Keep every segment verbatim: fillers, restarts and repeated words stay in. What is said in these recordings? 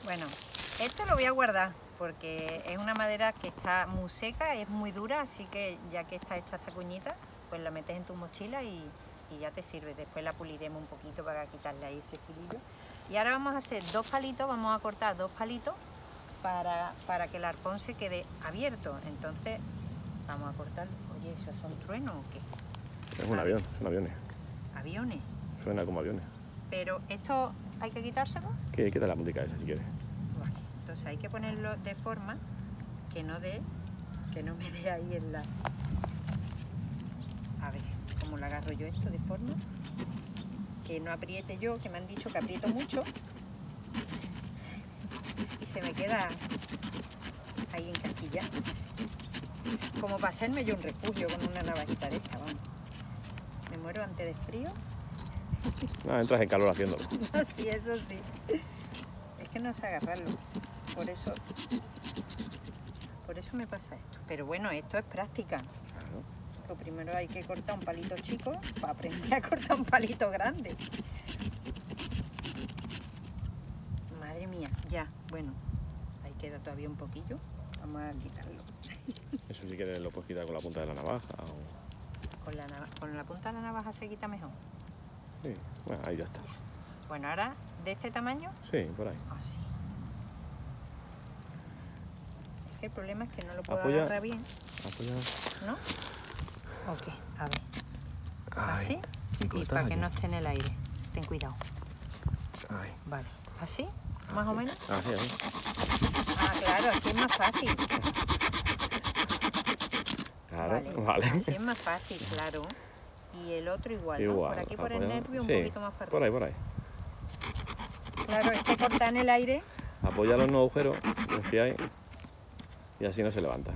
Bueno, esto lo voy a guardar porque es una madera que está muy seca, es muy dura, así que ya que está hecha esta cuñita, pues la metes en tu mochila y, y ya te sirve. Después la puliremos un poquito para quitarle ahí ese filillo. Y ahora vamos a hacer dos palitos, vamos a cortar dos palitos para, para que el arpón se quede abierto. Entonces vamos a cortar. Oye, ¿esos son truenos o qué? Es un avión, son aviones. ¿Aviones? Suena como aviones. Pero esto hay que quitárselo. Que quita la música esa si quieres. Vale, entonces hay que ponerlo de forma que no dé, que no me dé ahí en la... A ver, ¿cómo lo agarro yo esto de forma? Que no apriete yo, que me han dicho que aprieto mucho. Y se me queda ahí encasquillado. Como para hacerme yo un refugio con una navajita de esta, vamos. Me muero antes de frío. No, entras en calor haciéndolo. No, sí, eso sí. Es que no sé agarrarlo. Por eso... Por eso me pasa esto. Pero bueno, esto es práctica. Claro. Lo primero hay que cortar un palito chico para aprender a cortar un palito grande. Madre mía, ya, bueno, ahí queda todavía un poquillo. Vamos a quitarlo. Eso si quieres lo puedes quitar con la punta de la navaja o... Con la, nava- con la punta de la navaja se quita mejor. Sí, bueno, ahí ya está. Bueno, ahora, ¿de este tamaño? Sí, por ahí. Así. Es que el problema es que no lo puedo Apoya. agarrar bien, Apoya. ¿no? Ok, a ver. Ay, Así, y y cortas para que aquí. no esté en el aire. Ten cuidado. Ay. Vale, ¿así? ¿Más o menos? Así, así. Ah, claro, así es más fácil. Claro, Vale, vale. así es más fácil, claro. Y el otro igual, ¿no? Igual. Por aquí, por el apoya- nervio, un sí, poquito más para por arriba. ahí, por ahí. Claro, este corta en el aire. Apoyalo en un agujero, los que hay, y así no se levanta.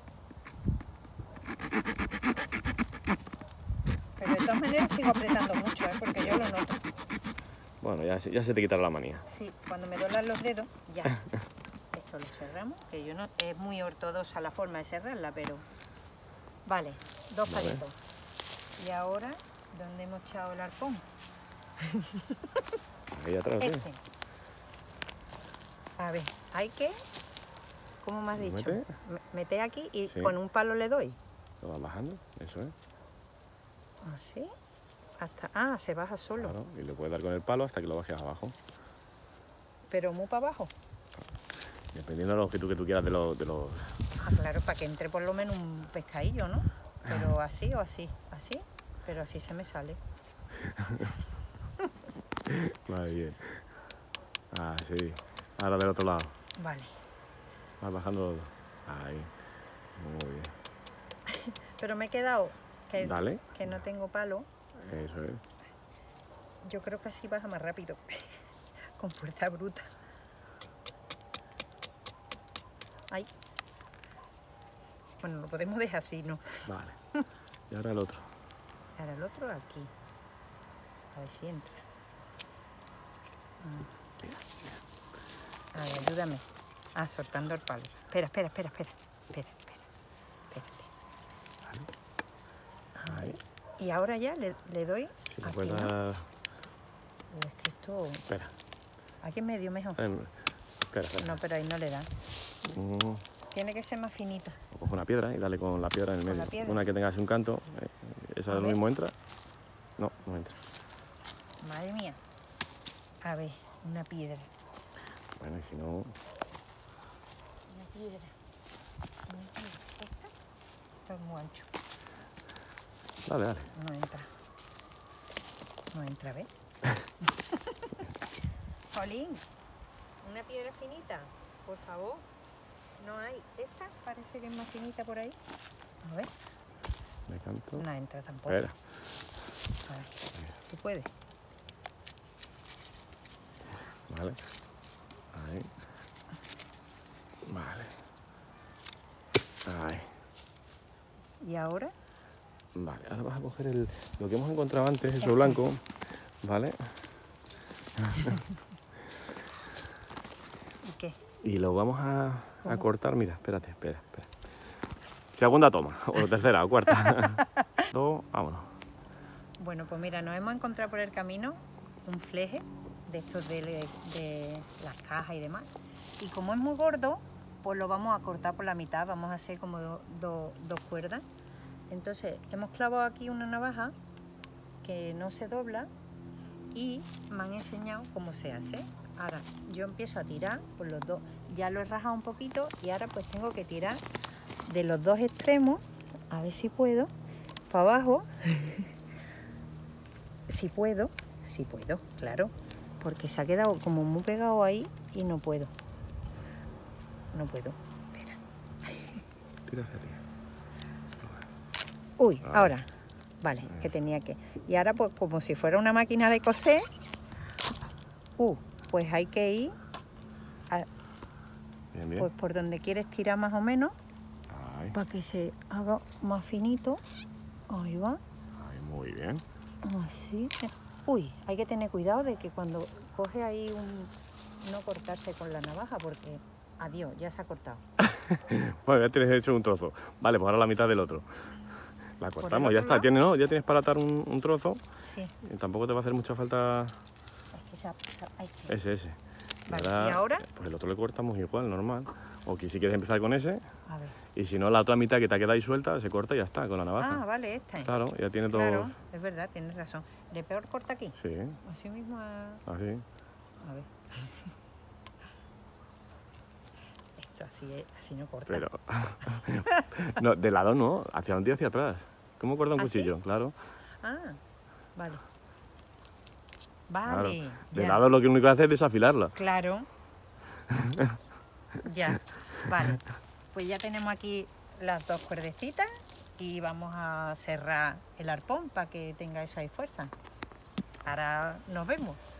Pero de todas maneras sigo apretando mucho, ¿eh? Porque yo lo noto. Bueno, ya, se- ya se te quitará la manía. Sí, cuando me doblan los dedos, ya. Esto lo cerramos, que yo no... Es muy ortodoxa la forma de cerrarla, pero... Vale, dos Vale. palitos. Y ahora, ¿dónde hemos echado el arpón? Ahí atrás, ¿sí? Este. A ver, hay que... ¿Cómo me has ¿Lo dicho? mete? Me- Mete aquí y Sí. con un palo le doy. Lo vas bajando, eso es. Así. Hasta... Ah, se baja solo. Claro, y le puedes dar con el palo hasta que lo bajes abajo. Pero muy para abajo. Dependiendo de lo que tú, que tú quieras de los... De los... Ah, claro, para que entre por lo menos un pescadillo, ¿no? Pero así o así. Así, pero así se me sale. Muy bien. Ah, sí. Ahora del otro lado. Vale. Vas bajando. Ahí. Muy bien. Pero me he quedado que, Dale. que no tengo palo. Eso es. Yo creo que así baja más rápido. Con fuerza bruta. Ay. Bueno, lo podemos dejar así, ¿no? Vale. Y ahora el otro. Ahora el otro aquí. A ver si entra. Mm. A ver, ayúdame. Ah, soltando el palo. Espera, espera, espera, espera. Espera, espera. Espérate. A Ahí. ver. Y ahora ya le, le doy Si le aquí, puedes ¿no? dar... Uh, es que esto... Espera. Aquí en medio mejor. Eh, Espera, espera. No, pero ahí no le da. Mm, Tiene que ser más finita. o coge una piedra y dale con la piedra en el Con medio. la piedra. Una que tenga así un canto. eh, ¿Esa A lo ver. mismo entra? No, no entra. Madre mía. A ver, una piedra. Bueno, y si no... Una piedra. Una piedra. ¿Esta? Esto es muy ancho. Dale, dale. No entra. No entra, ¿ves? Jolín, una piedra finita, por favor. No hay. Esta parece que es más finita por ahí. A ver. Me canto. No entra tampoco. Espera. A ver. ¿Tú puedes? Vale. Ahí. Vale. Ahí. ¿Y ahora? Vale, ahora vas a coger el, lo que hemos encontrado antes, el blanco, ¿vale? ¿Y qué? Y lo vamos a, a ¿Cómo? cortar, mira, espérate, espera, espera. Segunda toma, o tercera, o cuarta. Dos, vámonos. Bueno, pues mira, nos hemos encontrado por el camino un fleje de estos de, de las cajas y demás. Y como es muy gordo, pues lo vamos a cortar por la mitad, vamos a hacer como do, do, dos cuerdas. Entonces hemos clavado aquí una navaja que no se dobla y me han enseñado cómo se hace. Ahora yo empiezo a tirar por los dos, ya lo he rajado un poquito y ahora pues tengo que tirar de los dos extremos, a ver si puedo, para abajo, si puedo, si puedo, claro, porque se ha quedado como muy pegado ahí y no puedo, no puedo, espera. Tira hacia ti. Uy, Vale. ahora, vale, que tenía que, y ahora pues como si fuera una máquina de coser, uh, pues hay que ir a, Bien, bien. pues por donde quieres tirar más o menos, Ahí. para que se haga más finito. Ahí va, Ahí, muy bien. así. Uy, hay que tener cuidado de que cuando coge ahí un... no cortarse con la navaja, porque adiós, ya se ha cortado. Bueno, ya tienes hecho un trozo. Vale, pues ahora la mitad del otro. La ¿Por el cortamos, otro ya está. lado? ¿Tienes, no? Ya tienes para atar un, un trozo. Sí, Y tampoco te va a hacer mucha falta es que se ha... se ha- ahí está. ese, ese. Vale, ¿y ahora? Pues el otro le cortamos igual, normal. O que si quieres empezar con ese. A ver. Y si no, la otra mitad que te ha quedado ahí suelta, se corta y ya está, con la navaja. Ah, vale, esta. Claro, ya tiene todo. Claro, es verdad, tienes razón. ¿De peor corta aquí? Sí, Así mismo a... así. A ver. Esto así, es- así no corta. Pero. No, de lado no, hacia adelante y hacia atrás. ¿Cómo corta un ¿Ah, sí? cuchillo? Claro. Ah, vale. claro. Vale, De ya. lado lo que único que hace es desafilarla. Claro. Ya, vale. Pues ya tenemos aquí las dos cuerdecitas y vamos a cerrar el arpón para que tenga eso ahí fuerza. Ahora nos vemos.